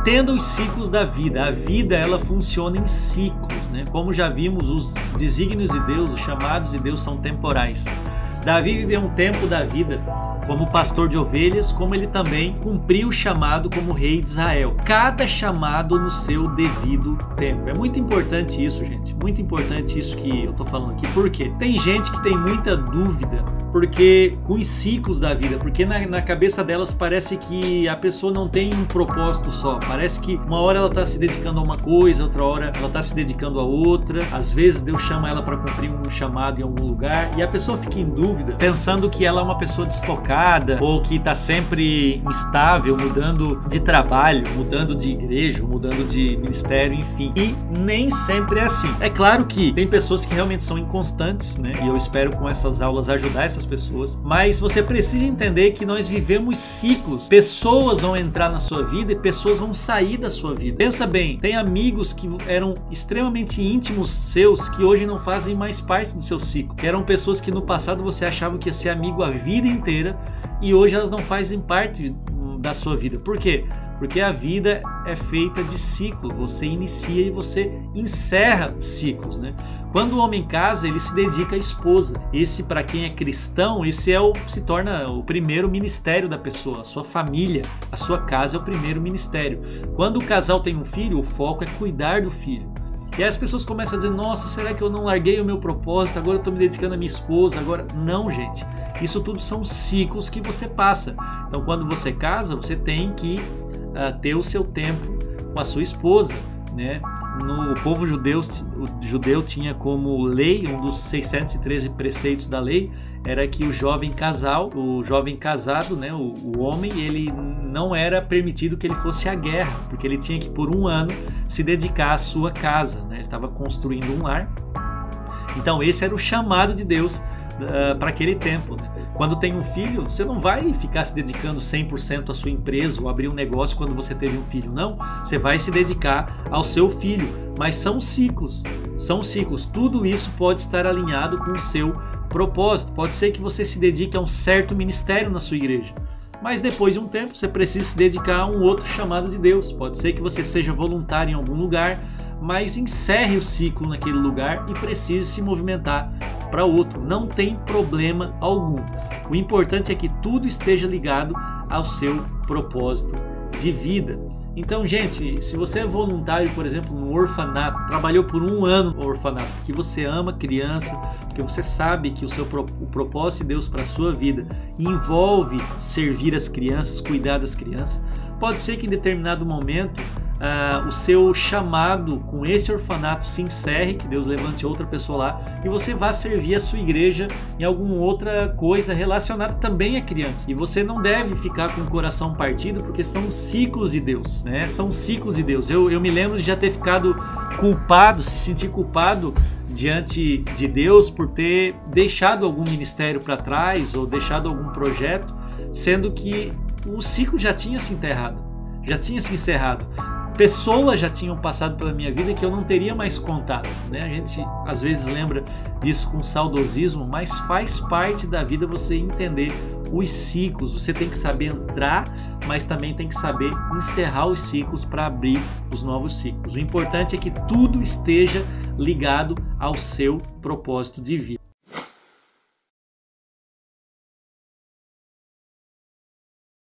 Entenda os ciclos da vida. A vida, ela funciona em ciclos, né? Como já vimos, os desígnios de Deus, os chamados de Deus são temporais. Davi viveu um tempo da vida como pastor de ovelhas, como ele também cumpriu o chamado como rei de Israel. Cada chamado no seu devido tempo. É muito importante isso, gente. Muito importante isso que eu tô falando aqui. Por quê? Tem gente que tem muita dúvida porque com os ciclos da vida, porque na cabeça delas parece que a pessoa não tem um propósito só. Parece que uma hora ela tá se dedicando a uma coisa, outra hora ela tá se dedicando a outra. Às vezes Deus chama ela para cumprir um chamado em algum lugar e a pessoa fica em dúvida, pensando que ela é uma pessoa desfocada ou que está sempre instável, mudando de trabalho, mudando de igreja, mudando de ministério, enfim. E nem sempre é assim. É claro que tem pessoas que realmente são inconstantes, né? E eu espero com essas aulas ajudar essas pessoas. Mas você precisa entender que nós vivemos ciclos. Pessoas vão entrar na sua vida e pessoas vão sair da sua vida. Pensa bem, tem amigos que eram extremamente íntimos seus que hoje não fazem mais parte do seu ciclo. Que eram pessoas que no passado você achava que ia ser amigo a vida inteira e hoje elas não fazem parte da sua vida. Por quê? Porque a vida é feita de ciclo. Você inicia e você encerra ciclos, né? Quando o homem casa, ele se dedica à esposa. Esse, para quem é cristão, esse se torna o primeiro ministério da pessoa. A sua família, a sua casa é o primeiro ministério. Quando o casal tem um filho, o foco é cuidar do filho. E aí as pessoas começam a dizer, nossa, será que eu não larguei o meu propósito? Agora eu estou me dedicando à minha esposa. Agora, não, gente. Isso tudo são ciclos que você passa. Então, quando você casa, você tem que ter o seu tempo com a sua esposa, né? O povo judeu tinha como lei, um dos 613 preceitos da lei, era que o jovem casado, né, o homem, ele não era permitido que ele fosse à guerra, porque ele tinha que por um ano se dedicar à sua casa, né? Ele estava construindo um lar. Então esse era o chamado de Deus para aquele tempo, né? Quando tem um filho, você não vai ficar se dedicando 100% à sua empresa ou abrir um negócio quando você teve um filho, não. Você vai se dedicar ao seu filho, mas são ciclos, Tudo isso pode estar alinhado com o seu propósito. Pode ser que você se dedique a um certo ministério na sua igreja, mas depois de um tempo você precisa se dedicar a um outro chamado de Deus. Pode ser que você seja voluntário em algum lugar, mas encerre o ciclo naquele lugar e precise se movimentar para outro. Não tem problema algum. O importante é que tudo esteja ligado ao seu propósito de vida. Então, gente, se você é voluntário, por exemplo, no orfanato, trabalhou por um ano no orfanato, porque você ama criança, porque você sabe que o propósito de Deus para a sua vida envolve servir as crianças, cuidar das crianças, pode ser que em determinado momento o seu chamado com esse orfanato se encerre, que Deus levante outra pessoa lá e você vá servir a sua igreja em alguma outra coisa relacionada também à criança. E você não deve ficar com o coração partido, porque são ciclos de Deus, né? São ciclos de Deus. Eu me lembro de já ter ficado culpado, se sentir culpado diante de Deus por ter deixado algum ministério para trás ou deixado algum projeto, sendo que o ciclo já tinha se encerrado. Pessoas já tinham passado pela minha vida que eu não teria mais contato, né? A gente às vezes lembra disso com saudosismo, mas faz parte da vida você entender os ciclos. Você tem que saber entrar, mas também tem que saber encerrar os ciclos para abrir os novos ciclos. O importante é que tudo esteja ligado ao seu propósito de vida.